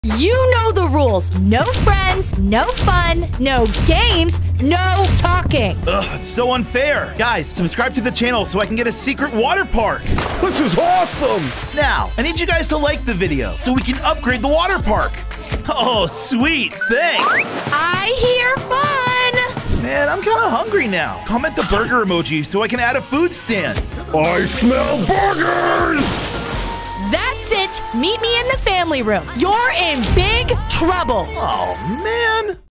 You know the rules. No friends, no fun, no games, no talking. Ugh, it's so unfair. Guys, subscribe to the channel so I can get a secret water park. This is awesome! Now, I need you guys to like the video so we can upgrade the water park. Oh, sweet. Thanks. I hear fun. Man, I'm kind of hungry now. Comment the burger emoji so I can add a food stand. I smell burgers! That's it. Meet me in the family room. You're in big trouble. Oh, man.